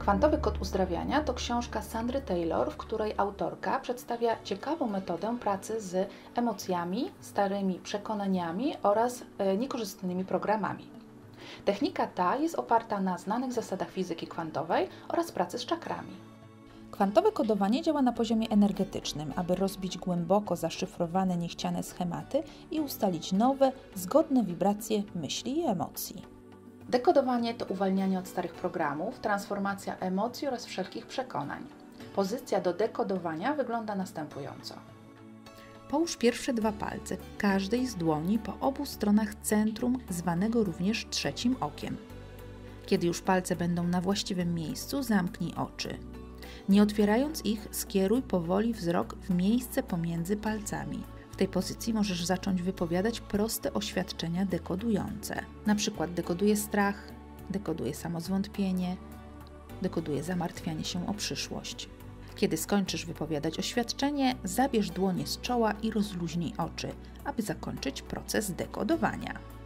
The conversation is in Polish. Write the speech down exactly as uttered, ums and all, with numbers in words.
Kwantowy kod uzdrawiania to książka Sandry Taylor, w której autorka przedstawia ciekawą metodę pracy z emocjami, starymi przekonaniami oraz niekorzystnymi programami. Technika ta jest oparta na znanych zasadach fizyki kwantowej oraz pracy z czakrami. Kwantowe kodowanie działa na poziomie energetycznym, aby rozbić głęboko zaszyfrowane niechciane schematy i ustalić nowe, zgodne wibracje myśli i emocji. Dekodowanie to uwalnianie od starych programów, transformacja emocji oraz wszelkich przekonań. Pozycja do dekodowania wygląda następująco. Połóż pierwsze dwa palce każdej z dłoni po obu stronach centrum, zwanego również trzecim okiem. Kiedy już palce będą na właściwym miejscu, zamknij oczy. Nie otwierając ich, skieruj powoli wzrok w miejsce pomiędzy palcami. W tej pozycji możesz zacząć wypowiadać proste oświadczenia dekodujące. Na przykład dekoduje strach, dekoduje samozwątpienie, dekoduje zamartwianie się o przyszłość. Kiedy skończysz wypowiadać oświadczenie, zabierz dłonie z czoła i rozluźnij oczy, aby zakończyć proces dekodowania.